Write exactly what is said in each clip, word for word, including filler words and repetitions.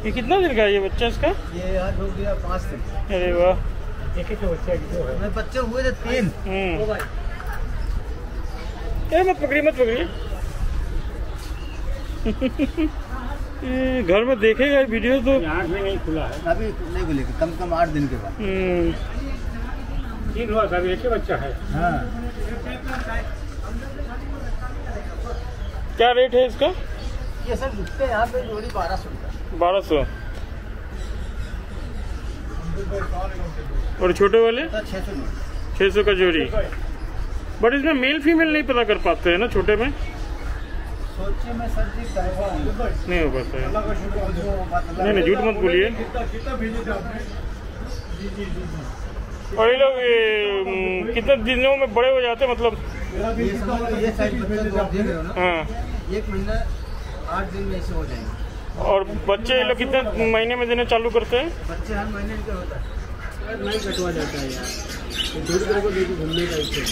ये कितना दिन का है ये बच्चा इसका? ये आज हो गया पाँच दिन। अरे वाह, एक एक बच्चे बच्चे हुए थे तीन। ये मत पकड़ी मत पकड़ी ये घर में देखेगा वीडियो तो आठ में नहीं खुला है अभी, नहीं खुलेगा कम कम आठ दिन के बाद। तीन हुआ अभी एक ही बच्चा है। हाँ। क्या रेट है इसका? ये सर बिकते हैं यहाँ पे जोड़ी बारह सौ बारह सौ और छोटे वाले छः सौ छः सौ का जोड़ी। बट इसमें मेल फीमेल नहीं पता कर पाते हैं ना छोटे में? सोचे में सर जी नहीं हो पाता है। नहीं नहीं झूठ मत बोलिए। और ये लोग ये कितने दिनों में बड़े हो जाते हैं मतलब? ये साइज बच्चा जो आप देख रहे हो ना, हाँ, एक महीना आठ दिन में ऐसे हो जाएंगे। और बच्चे ये लोग कितने महीने में देने चालू करते हैं? बच्चे हर महीने का होता है, नहीं कटवा जाता है यार, दूर को लेके घूमने का इच्छा।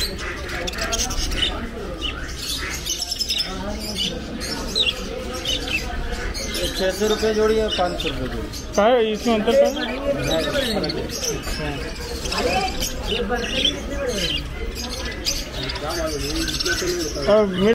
छः सौ रुपये जोड़ी है, पाँच सौ रुपये जोड़ी। क्या है इसमें अंतर? का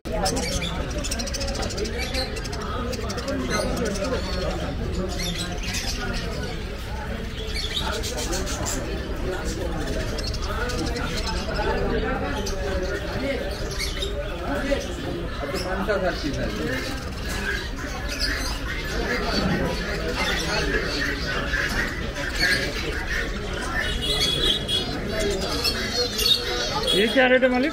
ये क्या रेट है मालिक?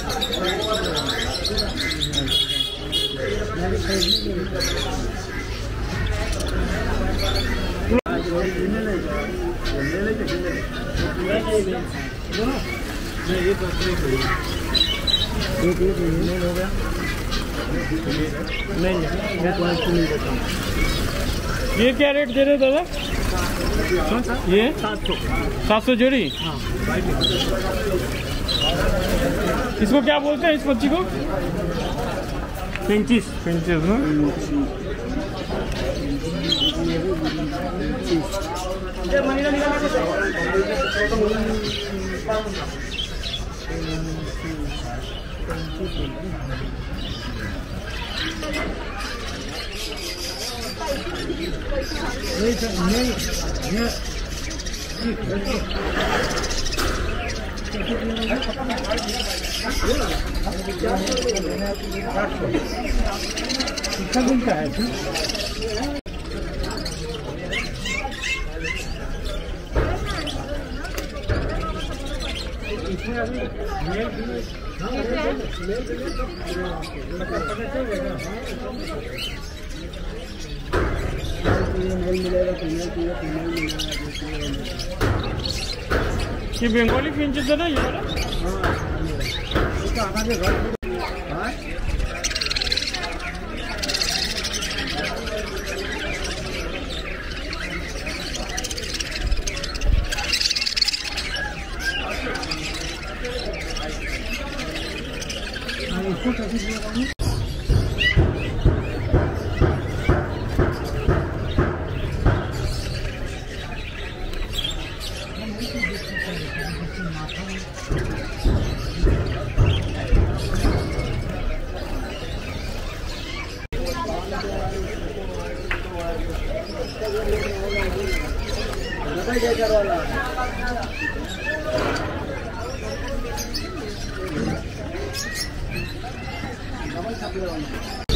ये क्या रेट दे रहे हो दादा? ये सात सौ सात सौ जोड़ी। हाँ। इसको क्या बोलते हैं इस पक्षी को? पिंचिस। पिंचिस ना? कितना दिन का है? इसमें अभी ये बंगाली पिंचेस है ना ये वाला? इसको वाला